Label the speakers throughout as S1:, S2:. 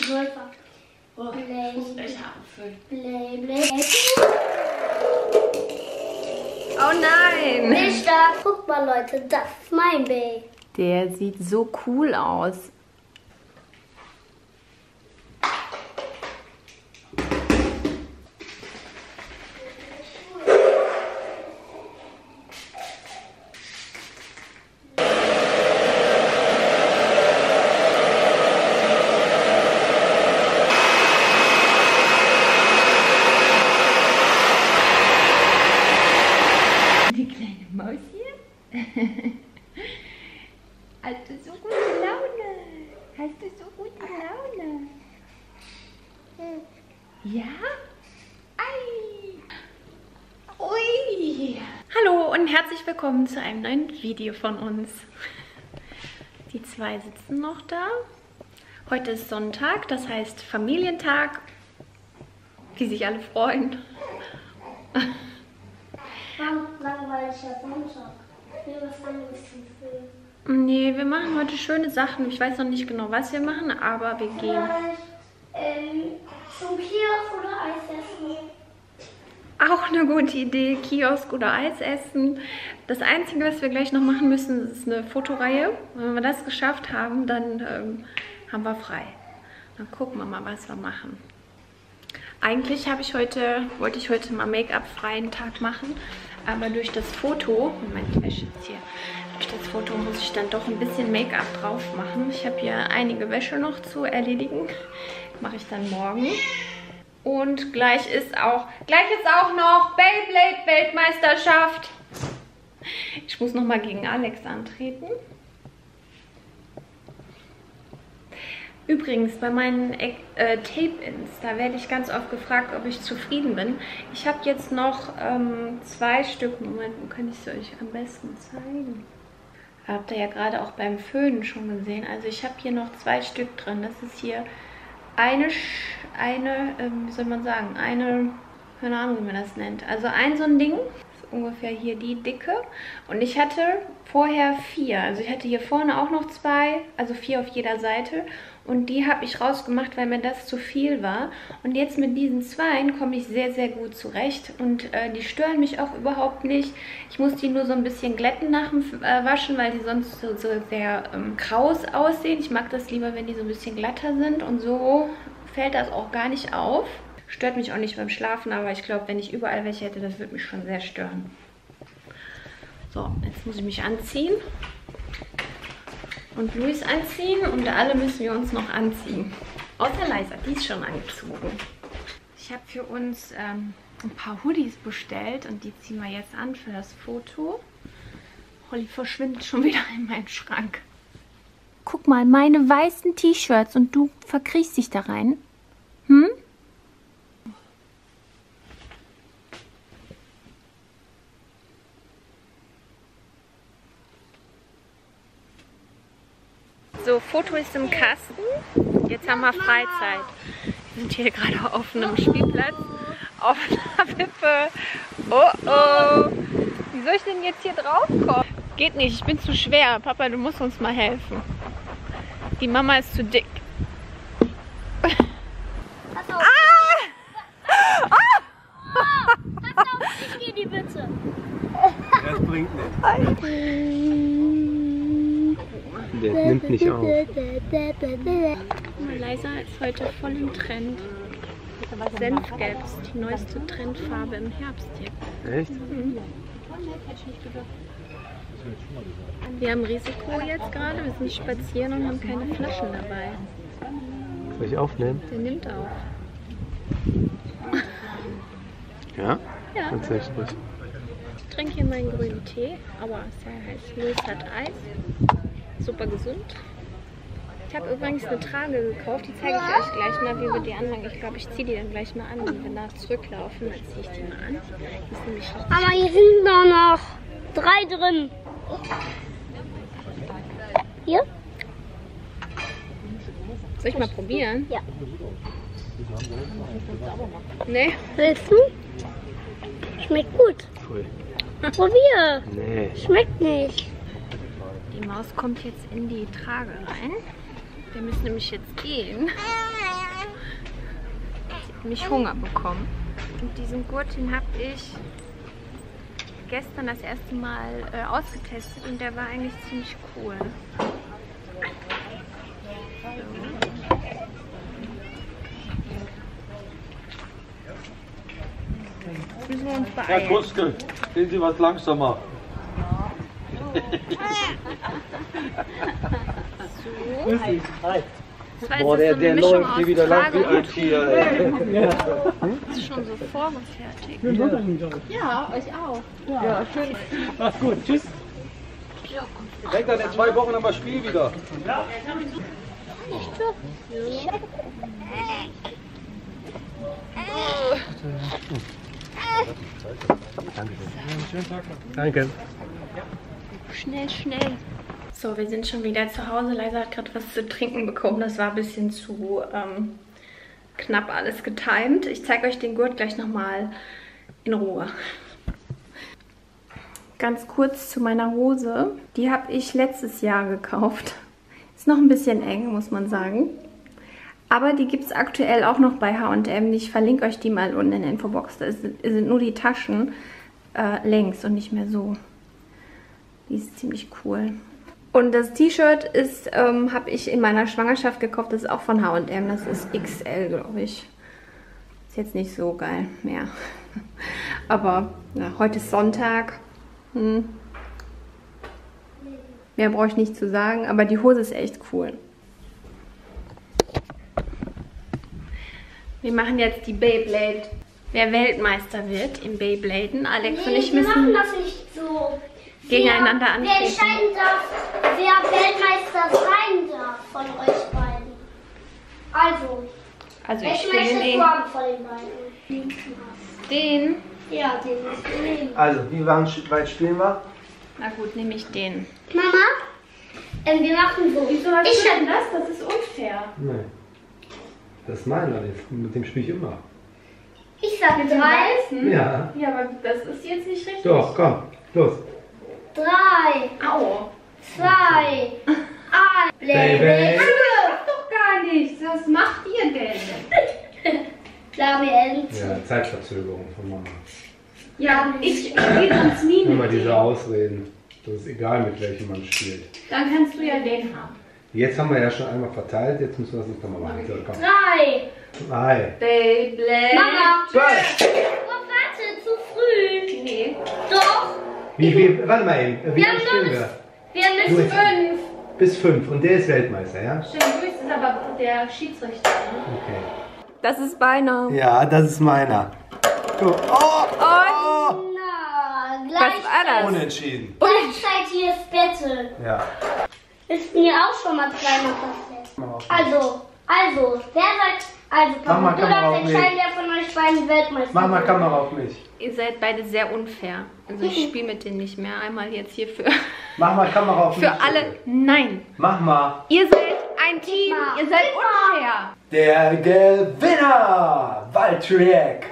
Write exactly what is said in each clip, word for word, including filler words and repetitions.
S1: Läufer.
S2: Oh, ich muss gleich Haare füllen.
S1: Blä, blä.
S2: Oh nein!
S1: Nicht da. Guck mal, Leute, das ist mein Baby.
S2: Der sieht so cool aus. Hast du so gute Laune? Hast du so gute Laune? Ja? Ei! Ui! Hallo und herzlich willkommen zu einem neuen Video von uns. Die zwei sitzen noch da. Heute ist Sonntag, das heißt Familientag. Wie sich alle freuen.
S1: Langweiliger Sonntag. Ich will was anderes zum Filmen.
S2: Nee, wir machen heute schöne Sachen. Ich weiß noch nicht genau, was wir machen, aber wir gehen.
S1: Vielleicht ähm, zum Kiosk oder Eis essen.
S2: Auch eine gute Idee, Kiosk oder Eis essen. Das Einzige, was wir gleich noch machen müssen, ist eine Fotoreihe. Wenn wir das geschafft haben, dann ähm, haben wir frei. Dann gucken wir mal, was wir machen. Eigentlich habe ich heute, wollte ich heute mal Make-up-freien Tag machen, aber durch das Foto, Moment, die Wäsche ist hier, durch das Foto muss ich dann doch ein bisschen Make-up drauf machen. Ich habe hier einige Wäsche noch zu erledigen, mache ich dann morgen. Und gleich ist auch, gleich ist auch noch Beyblade-Weltmeisterschaft. Ich muss noch mal gegen Alex antreten. Übrigens, bei meinen äh, Tape-Ins, da werde ich ganz oft gefragt, ob ich zufrieden bin. Ich habe jetzt noch ähm, zwei Stück. Moment, wo kann ich es euch am besten zeigen? Habt ihr ja gerade auch beim Föhnen schon gesehen. Also ich habe hier noch zwei Stück drin. Das ist hier eine, eine ähm, wie soll man sagen, eine, keine Ahnung, wie man das nennt. Also ein so ein Ding. Ungefähr hier die Dicke. Und ich hatte vorher vier. Also ich hatte hier vorne auch noch zwei, also vier auf jeder Seite. Und die habe ich rausgemacht, weil mir das zu viel war. Und jetzt mit diesen zweien komme ich sehr, sehr gut zurecht. Und äh, die stören mich auch überhaupt nicht. Ich muss die nur so ein bisschen glätten nach dem äh, Waschen, weil die sonst so, so sehr ähm, kraus aussehen. Ich mag das lieber, wenn die so ein bisschen glatter sind. Und so fällt das auch gar nicht auf. Stört mich auch nicht beim Schlafen, aber ich glaube, wenn ich überall welche hätte, das würde mich schon sehr stören. So, jetzt muss ich mich anziehen und Luis anziehen und alle müssen wir uns noch anziehen. Außer Leisa, die ist schon angezogen. Ich habe für uns ähm, ein paar Hoodies bestellt und die ziehen wir jetzt an für das Foto. Holly verschwindet schon wieder in meinem Schrank. Guck mal, meine weißen T-Shirts und du verkriechst dich da rein. Hm? So, Foto ist im Kasten. Jetzt haben wir Freizeit. Wir sind hier gerade auf einem Spielplatz. Auf einer Wippe. Oh oh. Wie soll ich denn jetzt hier drauf kommen? Geht nicht, ich bin zu schwer. Papa, du musst uns mal helfen. Die Mama ist zu dick.
S1: Pass auf.
S2: Ah!
S1: Ah! Pass auf, ich gehe die Bitte.
S3: Das bringt nichts. Der nimmt nicht auf.
S2: Leisa ist heute voll im Trend. Senfgelb ist die neueste Trendfarbe im Herbst hier.
S3: Echt?
S2: Mhm. Wir haben Risiko jetzt gerade, wir sind spazieren und haben keine Flaschen dabei.
S3: Soll ich aufnehmen?
S2: Der nimmt auf.
S3: Ja?
S2: Ja.
S3: Tatsächlich.
S2: Ich trinke hier meinen grünen Tee, aber sehr heiß. Luis hat Eis. Super gesund. Ich habe übrigens eine Trage gekauft, die zeige ich euch gleich mal, wie wir die anfangen. Ich glaube, ich ziehe die dann gleich mal an. Wenn wir nach zurücklaufen, dann ziehe ich die mal an. Die ist nämlich richtig.
S1: Aber hier sind doch noch drei drin. Hier?
S2: Soll ich mal probieren?
S1: Ja.
S2: Nee?
S1: Willst du? Schmeckt gut.
S3: Cool.
S1: Probier.
S3: Nee.
S1: Schmeckt nicht.
S2: Die Maus kommt jetzt in die Trage rein. Wir müssen nämlich jetzt gehen. Sie hat nämlich Hunger bekommen. Und diesen Gurt, den habe ich gestern das erste Mal äh, ausgetestet und der war eigentlich ziemlich cool. Jetzt müssen wir uns beeilen.
S4: Herr Kuskel, gehen Sie was langsamer.
S2: So.
S4: Hi.
S2: Das war
S4: Boah,
S2: jetzt
S4: der,
S2: so
S4: der
S2: eine Mischung
S4: läuft hier
S2: aus
S4: wieder lang
S2: Trage
S4: wie
S2: und
S4: ein Tier. Ey.
S2: Das ist schon so vorgefertigt.
S5: Ja, euch auch.
S4: Ja, schön. Mach's gut. Tschüss. Denkt an in zwei Wochen haben wir Spiel wieder. Ja.
S3: Danke.
S2: Schnell, schnell. So, wir sind schon wieder zu Hause. Leisa hat gerade was zu trinken bekommen. Das war ein bisschen zu ähm, knapp alles getimt. Ich zeige euch den Gurt gleich nochmal in Ruhe. Ganz kurz zu meiner Hose. Die habe ich letztes Jahr gekauft. Ist noch ein bisschen eng, muss man sagen. Aber die gibt es aktuell auch noch bei H und M. Ich verlinke euch die mal unten in der Infobox. Da sind nur die Taschen äh, längs und nicht mehr so. Die ist ziemlich cool. Und das T-Shirt ist, ähm, habe ich in meiner Schwangerschaft gekauft. Das ist auch von H und M. Das ist X L, glaube ich. Ist jetzt nicht so geil mehr. Aber ja, heute ist Sonntag. Hm. Mehr brauche ich nicht zu sagen. Aber die Hose ist echt cool. Wir machen jetzt die Beyblade. Wer Weltmeister wird im Beybladen. Alex
S1: Nee,
S2: und ich
S1: wir
S2: müssen
S1: machen das nicht so.
S2: gegeneinander
S1: wer,
S2: antreten.
S1: Wer entscheiden darf, wer Weltmeister sein darf von euch beiden. Also,
S2: Also ich
S1: welchen
S2: spiele
S1: möchtest
S2: den.
S1: du haben von den beiden?
S2: Den.
S1: Ja, den musst du nehmen.
S3: Also, wie weit spielen wir?
S2: Na gut, nehme ich den.
S1: Mama, ähm, wir machen so.
S2: Wieso hast
S1: ich
S2: du
S1: hab
S2: denn das? Das ist unfair.
S3: Nein. Das ist meiner, mit dem spiele ich immer.
S1: Ich sag
S2: Mit dem
S1: drei.
S2: Weißen?
S3: Ja.
S2: Ja, aber das ist jetzt nicht richtig.
S3: Doch, komm, los.
S1: Drei,
S2: Au.
S1: zwei, eins.
S3: Baby.
S2: Das doch gar nichts. Was macht ihr denn?
S1: Labyrint.
S3: Ja, Zeitverzögerung von Mama.
S2: Ja, ich spiele sonst nie
S3: Immer
S2: mit
S3: diese
S2: dem.
S3: Ausreden. Das ist egal, mit welchem man spielt.
S2: Dann kannst du ja den haben.
S3: Jetzt haben wir ja schon einmal verteilt, jetzt müssen wir das nicht nochmal machen. So, komm.
S1: Drei.
S3: Hi.
S2: Beyblade.
S1: Mama.
S3: Zwei.
S1: Oh, warte, zu früh.
S2: Nee.
S1: Doch.
S3: Wie, wie, warte mal eben, wie
S1: Wir
S3: lange
S1: haben
S3: spielen
S1: nur
S3: wir?
S1: Wir haben
S3: Du
S1: bis
S3: jetzt.
S1: fünf.
S3: Bis fünf und der ist Weltmeister, ja?
S2: Stimmt, Luis ist aber der Schiedsrichter. Ne?
S3: Okay.
S2: Das ist beinahe.
S3: Ja, das ist meiner. Guck. Oh, oh.
S1: Na,
S2: Was war das?
S3: Unentschieden.
S1: Gleichzeitiges Battle.
S3: Ja.
S1: Ist mir auch schon mal zweimal passiert. Also, also, wer sagt, also
S3: Mach mal
S1: Papa, du
S3: Kamera
S1: darfst
S3: auf mich.
S1: entscheiden, wer von euch beiden Weltmeister
S3: Mach mal
S1: wird.
S3: Kamera auf mich.
S2: Ihr seid beide sehr unfair. Also ich spiele mit denen nicht mehr. Einmal jetzt hier für,
S3: Mach mal Kamera auf mich.
S2: für alle.
S3: bitte.
S2: Nein.
S3: Mach mal.
S2: Ihr seid ein Team.
S1: mal.
S2: Ihr seid unfair.
S3: Der Gewinner! Waldtrick!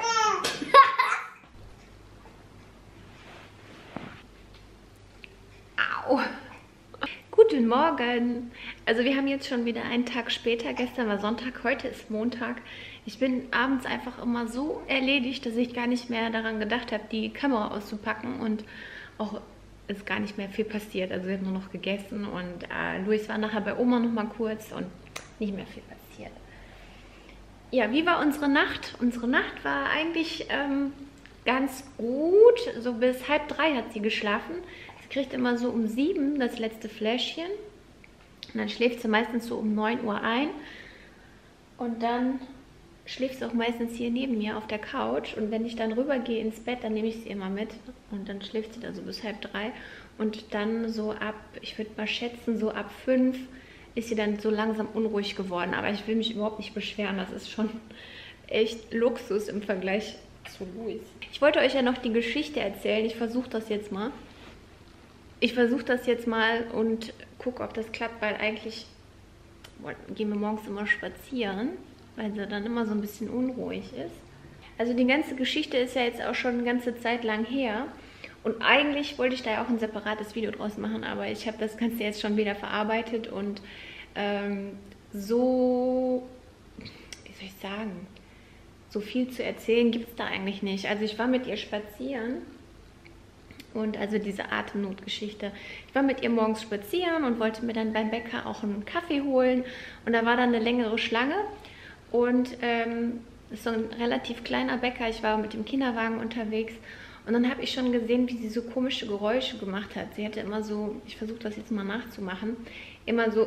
S2: Au. Guten Morgen. Also wir haben jetzt schon wieder einen Tag später. Gestern war Sonntag, heute ist Montag. Ich bin abends einfach immer so erledigt, dass ich gar nicht mehr daran gedacht habe, die Kamera auszupacken und auch ist gar nicht mehr viel passiert. Also wir haben nur noch gegessen und äh, Luis war nachher bei Oma noch mal kurz und nicht mehr viel passiert. Ja, wie war unsere Nacht? Unsere Nacht war eigentlich ähm, ganz gut. So bis halb drei hat sie geschlafen. Sie kriegt immer so um sieben das letzte Fläschchen. Und dann schläft sie meistens so um neun Uhr ein. Und dann schläft sie auch meistens hier neben mir auf der Couch. Und wenn ich dann rübergehe ins Bett, dann nehme ich sie immer mit. Und dann schläft sie da so bis halb drei. Und dann so ab, ich würde mal schätzen, so ab fünf ist sie dann so langsam unruhig geworden. Aber ich will mich überhaupt nicht beschweren. Das ist schon echt Luxus im Vergleich zu Luis. Ich wollte euch ja noch die Geschichte erzählen. Ich versuche das jetzt mal. Ich versuche das jetzt mal und gucke, ob das klappt, weil eigentlich gehen wir morgens immer spazieren, weil sie dann immer so ein bisschen unruhig ist. Also die ganze Geschichte ist ja jetzt auch schon eine ganze Zeit lang her. Und eigentlich wollte ich da ja auch ein separates Video draus machen, aber ich habe das Ganze jetzt schon wieder verarbeitet und ähm, so, wie soll ich sagen, so viel zu erzählen gibt es da eigentlich nicht. Also ich war mit ihr spazieren und also diese Atemnotgeschichte. Ich war mit ihr morgens spazieren und wollte mir dann beim Bäcker auch einen Kaffee holen und da war dann eine längere Schlange und ähm, das ist so ein relativ kleiner Bäcker. Ich war mit dem Kinderwagen unterwegs und dann habe ich schon gesehen, wie sie so komische Geräusche gemacht hat. Sie hatte immer so, ich versuche das jetzt mal nachzumachen, immer so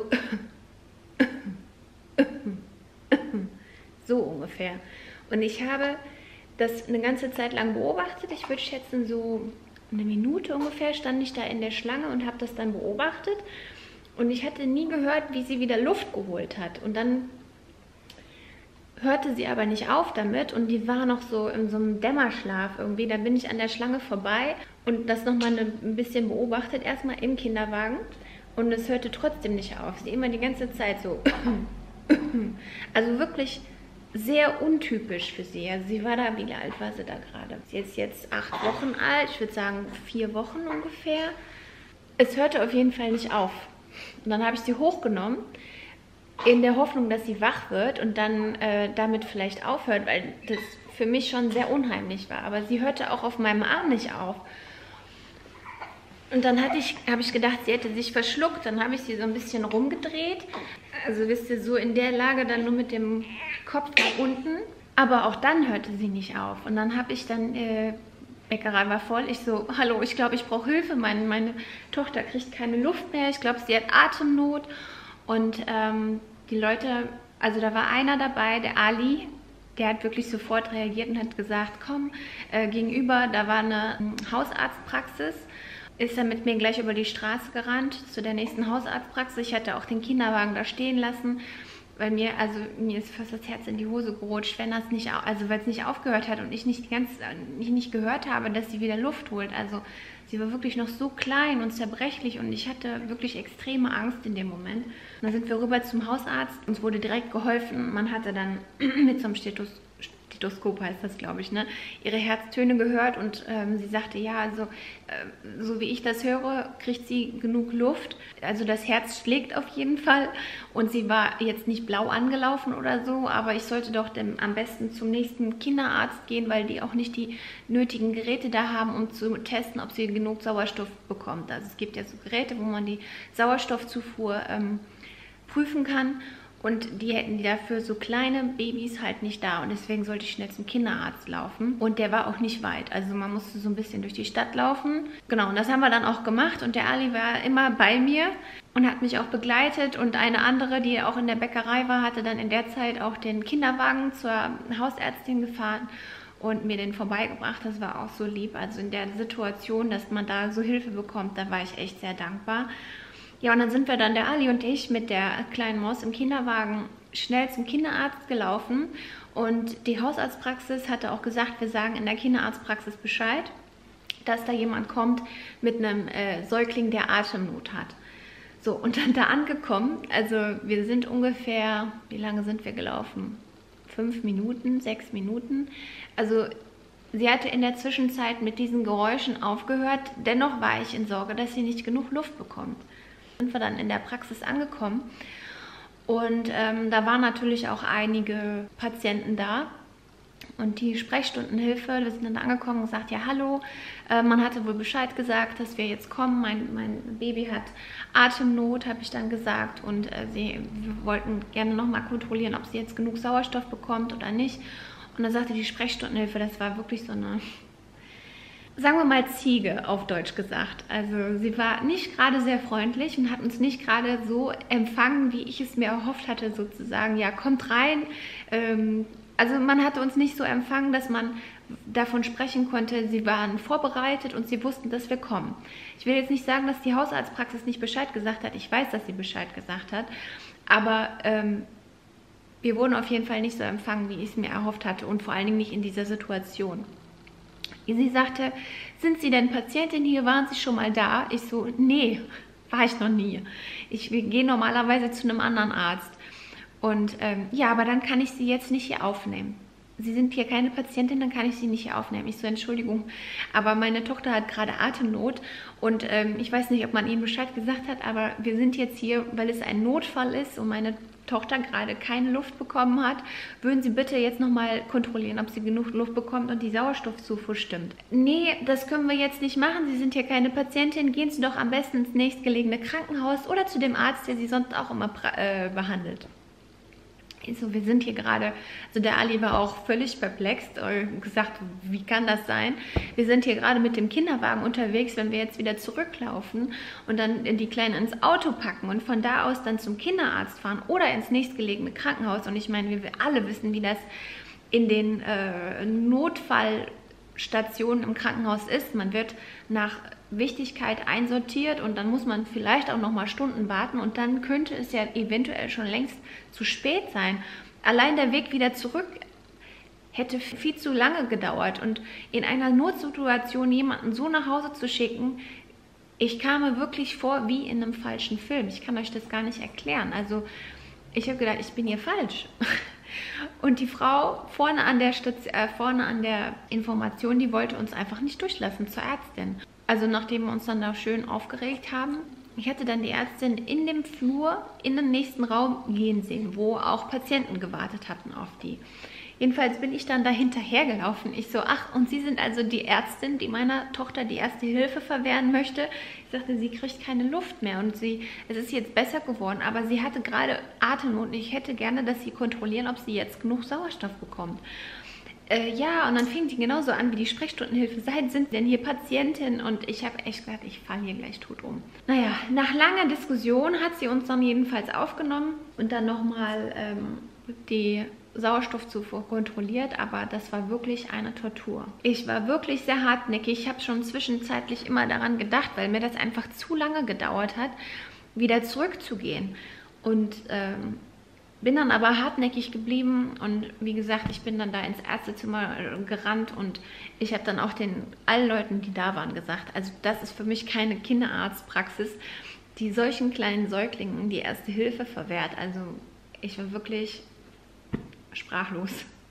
S2: so ungefähr. Und ich habe das eine ganze Zeit lang beobachtet. Ich würde schätzen, so eine Minute ungefähr stand ich da in der Schlange und habe das dann beobachtet. Und ich hatte nie gehört, wie sie wieder Luft geholt hat. Und dann hörte sie aber nicht auf damit und die war noch so in so einem Dämmerschlaf irgendwie. Da bin ich an der Schlange vorbei und das nochmal ein bisschen beobachtet, erstmal im Kinderwagen. Und es hörte trotzdem nicht auf. Sie immer die ganze Zeit so. Also wirklich sehr untypisch für sie. Also sie war da, wie alt war sie da gerade? Sie ist jetzt acht Wochen alt, ich würde sagen vier Wochen ungefähr. Es hörte auf jeden Fall nicht auf. Und dann habe ich sie hochgenommen, in der Hoffnung, dass sie wach wird und dann äh, damit vielleicht aufhört, weil das für mich schon sehr unheimlich war. Aber sie hörte auch auf meinem Arm nicht auf. Und dann hatte ich, habe ich gedacht, sie hätte sich verschluckt. Dann habe ich sie so ein bisschen rumgedreht. Also wisst ihr, so in der Lage dann nur mit dem Kopf nach unten. Aber auch dann hörte sie nicht auf. Und dann habe ich dann, äh, Bäckerei war voll. Ich so, hallo, ich glaube, ich brauche Hilfe. Meine, meine Tochter kriegt keine Luft mehr. Ich glaube, sie hat Atemnot. Und ähm, die Leute, also da war einer dabei, der Ali, der hat wirklich sofort reagiert und hat gesagt, komm, äh, gegenüber, da war eine Hausarztpraxis. Ist er mit mir gleich über die Straße gerannt zu der nächsten Hausarztpraxis. Ich hatte auch den Kinderwagen da stehen lassen, weil mir, also mir ist fast das Herz in die Hose gerutscht, wenn das nicht, also weil es nicht aufgehört hat und ich nicht die ganze, ich nicht gehört habe, dass sie wieder Luft holt. Also sie war wirklich noch so klein und zerbrechlich und ich hatte wirklich extreme Angst in dem Moment. Und dann sind wir rüber zum Hausarzt, uns wurde direkt geholfen. Man hatte dann mit so einem Stethoskop, Stethoskop heißt das, glaube ich, ne, ihre Herztöne gehört und ähm, sie sagte, ja, also äh, so wie ich das höre, kriegt sie genug Luft. Also das Herz schlägt auf jeden Fall und sie war jetzt nicht blau angelaufen oder so, aber ich sollte doch dem, am besten zum nächsten Kinderarzt gehen, weil die auch nicht die nötigen Geräte da haben, um zu testen, ob sie genug Sauerstoff bekommt. Also es gibt ja so Geräte, wo man die Sauerstoffzufuhr ähm, prüfen kann. Und die hätten die dafür so kleine Babys halt nicht da. Und deswegen sollte ich schnell zum Kinderarzt laufen. Und der war auch nicht weit. Also man musste so ein bisschen durch die Stadt laufen. Genau, und das haben wir dann auch gemacht. Und der Ali war immer bei mir und hat mich auch begleitet. Und eine andere, die auch in der Bäckerei war, hatte dann in der Zeit auch den Kinderwagen zur Hausärztin gefahren und mir den vorbeigebracht. Das war auch so lieb. Also in der Situation, dass man da so Hilfe bekommt, da war ich echt sehr dankbar. Ja, und dann sind wir dann, der Ali und ich, mit der kleinen Maus im Kinderwagen schnell zum Kinderarzt gelaufen. Und die Hausarztpraxis hatte auch gesagt, wir sagen in der Kinderarztpraxis Bescheid, dass da jemand kommt mit einem äh, Säugling, der Atemnot hat. So, und dann da angekommen, also wir sind ungefähr, wie lange sind wir gelaufen? Fünf Minuten, sechs Minuten. Also sie hatte in der Zwischenzeit mit diesen Geräuschen aufgehört. Dennoch war ich in Sorge, dass sie nicht genug Luft bekommt. Sind wir dann in der Praxis angekommen und ähm, da waren natürlich auch einige Patienten da und die Sprechstundenhilfe, wir sind dann angekommen und gesagt, ja hallo, äh, man hatte wohl Bescheid gesagt, dass wir jetzt kommen, mein, mein Baby hat Atemnot, habe ich dann gesagt und äh, sie wir wollten gerne nochmal kontrollieren, ob sie jetzt genug Sauerstoff bekommt oder nicht. Und dann sagte die Sprechstundenhilfe, das war wirklich so eine, sagen wir mal, Ziege, auf Deutsch gesagt. Also sie war nicht gerade sehr freundlich und hat uns nicht gerade so empfangen, wie ich es mir erhofft hatte, sozusagen. Ja, kommt rein. Ähm, also man hatte uns nicht so empfangen, dass man davon sprechen konnte, sie waren vorbereitet und sie wussten, dass wir kommen. Ich will jetzt nicht sagen, dass die Hausarztpraxis nicht Bescheid gesagt hat. Ich weiß, dass sie Bescheid gesagt hat. Aber ähm, wir wurden auf jeden Fall nicht so empfangen, wie ich es mir erhofft hatte und vor allen Dingen nicht in dieser Situation. Sie sagte, sind Sie denn Patientin hier? Waren Sie schon mal da? Ich so, nee, war ich noch nie. Ich gehe normalerweise zu einem anderen Arzt. Und ähm, ja, aber dann kann ich Sie jetzt nicht hier aufnehmen. Sie sind hier keine Patientin, dann kann ich Sie nicht hier aufnehmen. Ich so, Entschuldigung, aber meine Tochter hat gerade Atemnot und ähm, ich weiß nicht, ob man Ihnen Bescheid gesagt hat, aber wir sind jetzt hier, weil es ein Notfall ist und meine Tochter gerade keine Luft bekommen hat, würden Sie bitte jetzt nochmal kontrollieren, ob sie genug Luft bekommt und die Sauerstoffzufuhr stimmt. Nee, das können wir jetzt nicht machen. Sie sind hier keine Patientin. Gehen Sie doch am besten ins nächstgelegene Krankenhaus oder zu dem Arzt, der Sie sonst auch immer äh, behandelt. So, wir sind hier gerade, also der Ali war auch völlig perplex und gesagt, wie kann das sein? Wir sind hier gerade mit dem Kinderwagen unterwegs, wenn wir jetzt wieder zurücklaufen und dann die Kleine ins Auto packen und von da aus dann zum Kinderarzt fahren oder ins nächstgelegene Krankenhaus. Und ich meine, wir alle wissen, wie das in den äh, Notfallstationen im Krankenhaus ist. Man wird nach Wichtigkeit einsortiert und dann muss man vielleicht auch noch mal Stunden warten und dann könnte es ja eventuell schon längst zu spät sein. Allein der Weg wieder zurück hätte viel zu lange gedauert und in einer Notsituation jemanden so nach Hause zu schicken, ich kam mir wirklich vor wie in einem falschen Film. Ich kann euch das gar nicht erklären. Also ich habe gedacht, ich bin hier falsch. Und die Frau vorne an der Station, äh, vorne an der Information, die wollte uns einfach nicht durchlassen zur Ärztin. Also nachdem wir uns dann da schön aufgeregt haben, ich hatte dann die Ärztin in dem Flur in den nächsten Raum gehen sehen, wo auch Patienten gewartet hatten auf die. Jedenfalls bin ich dann da hinterhergelaufen. Ich so, ach, und Sie sind also die Ärztin, die meiner Tochter die erste Hilfe verwehren möchte. Ich sagte, sie kriegt keine Luft mehr und sie, es ist jetzt besser geworden, aber sie hatte gerade Atemnot und ich hätte gerne, dass Sie kontrollieren, ob sie jetzt genug Sauerstoff bekommt. Äh, ja, und dann fing die genauso an wie die Sprechstundenhilfe. Seit sind denn hier Patientin? Und ich habe echt gedacht, ich falle hier gleich tot um. Naja, nach langer Diskussion hat sie uns dann jedenfalls aufgenommen und dann nochmal ähm, die Sauerstoffzufuhr kontrolliert, aber das war wirklich eine Tortur. Ich war wirklich sehr hartnäckig. Ich habe schon zwischenzeitlich immer daran gedacht, weil mir das einfach zu lange gedauert hat, wieder zurückzugehen. Und ähm, bin dann aber hartnäckig geblieben und wie gesagt, ich bin dann da ins Ärztezimmer gerannt und ich habe dann auch den allen Leuten, die da waren, gesagt, also das ist für mich keine Kinderarztpraxis, die solchen kleinen Säuglingen die erste Hilfe verwehrt. Also ich war wirklich sprachlos.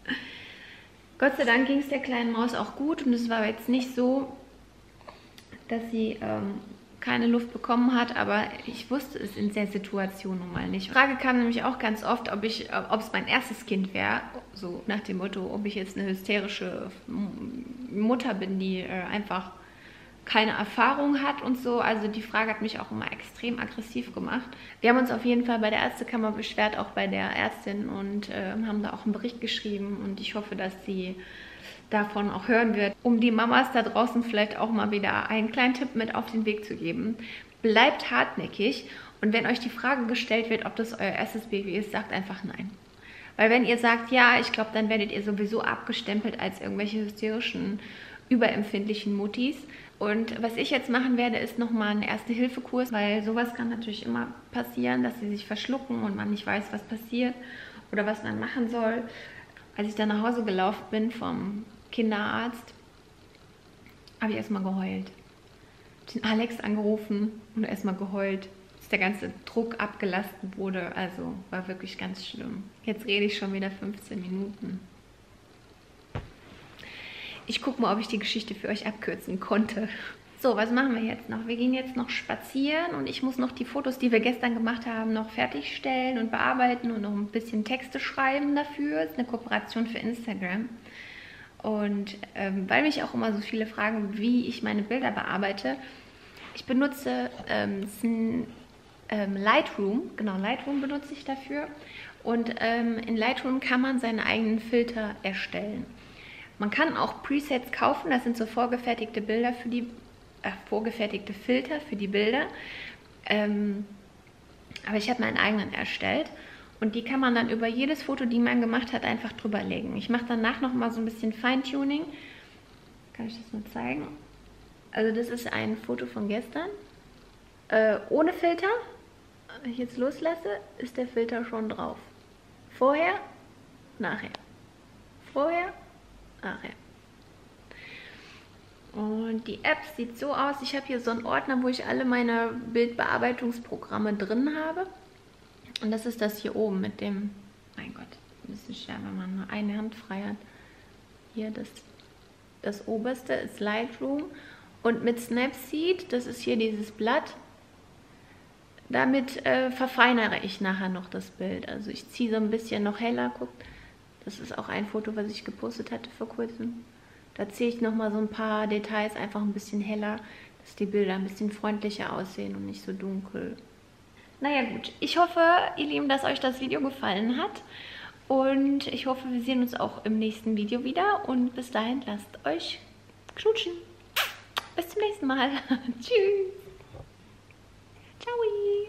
S2: Gott sei Dank ging es der kleinen Maus auch gut und es war jetzt nicht so, dass sie ähm, keine Luft bekommen hat, aber ich wusste es in der Situation nun mal nicht. Die Frage kam nämlich auch ganz oft, ob ich, ob es mein erstes Kind wäre, so nach dem Motto, ob ich jetzt eine hysterische Mutter bin, die äh, einfach keine Erfahrung hat und so. Also die Frage hat mich auch immer extrem aggressiv gemacht. Wir haben uns auf jeden Fall bei der Ärztekammer beschwert, auch bei der Ärztin und äh, haben da auch einen Bericht geschrieben und ich hoffe, dass sie davon auch hören wird, um die Mamas da draußen vielleicht auch mal wieder einen kleinen Tipp mit auf den Weg zu geben. Bleibt hartnäckig und wenn euch die Frage gestellt wird, ob das euer erstes Baby ist, sagt einfach nein. Weil wenn ihr sagt ja, ich glaube, dann werdet ihr sowieso abgestempelt als irgendwelche hysterischen, überempfindlichen Muttis. Und was ich jetzt machen werde, ist nochmal einen Erste-Hilfe-Kurs, weil sowas kann natürlich immer passieren, dass sie sich verschlucken und man nicht weiß, was passiert oder was man machen soll. Als ich dann nach Hause gelaufen bin vom Kinderarzt, habe ich erstmal geheult. Ich habe den Alex angerufen und erstmal geheult, dass der ganze Druck abgelassen wurde. Also war wirklich ganz schlimm. Jetzt rede ich schon wieder fünfzehn Minuten. Ich gucke mal, ob ich die Geschichte für euch abkürzen konnte. So, was machen wir jetzt noch? Wir gehen jetzt noch spazieren und ich muss noch die Fotos, die wir gestern gemacht haben, noch fertigstellen und bearbeiten und noch ein bisschen Texte schreiben dafür. Das ist eine Kooperation für Instagram. Und ähm, weil mich auch immer so viele fragen, wie ich meine Bilder bearbeite, ich benutze ähm, ähm, Lightroom, genau, Lightroom benutze ich dafür. Und ähm, in Lightroom kann man seine eigenen Filter erstellen. Man kann auch Presets kaufen, das sind so vorgefertigte Bilder für die, äh, vorgefertigte Filter für die Bilder. Ähm, aber ich habe meinen eigenen erstellt und die kann man dann über jedes Foto, die man gemacht hat, einfach drüber legen. Ich mache danach noch mal so ein bisschen Feintuning. Kann ich das mal zeigen? Also das ist ein Foto von gestern. Äh, ohne Filter, wenn ich jetzt loslasse, ist der Filter schon drauf. Vorher, nachher. Vorher, nachher. Und die App sieht so aus, ich habe hier so einen Ordner, wo ich alle meine Bildbearbeitungsprogramme drin habe. Und das ist das hier oben mit dem, mein Gott, ein bisschen schwer, wenn man nur eine Hand frei hat. Hier das, das oberste ist Lightroom. Und mit Snapseed, das ist hier dieses Blatt, damit äh, verfeinere ich nachher noch das Bild. Also ich ziehe so ein bisschen noch heller. Guckt, das ist auch ein Foto, was ich gepostet hatte vor kurzem. Da ziehe ich nochmal so ein paar Details einfach ein bisschen heller, dass die Bilder ein bisschen freundlicher aussehen und nicht so dunkel. Naja gut, ich hoffe, ihr Lieben, dass euch das Video gefallen hat. Und ich hoffe, wir sehen uns auch im nächsten Video wieder. Und bis dahin, lasst euch knutschen. Bis zum nächsten Mal. Tschüss. Ciao.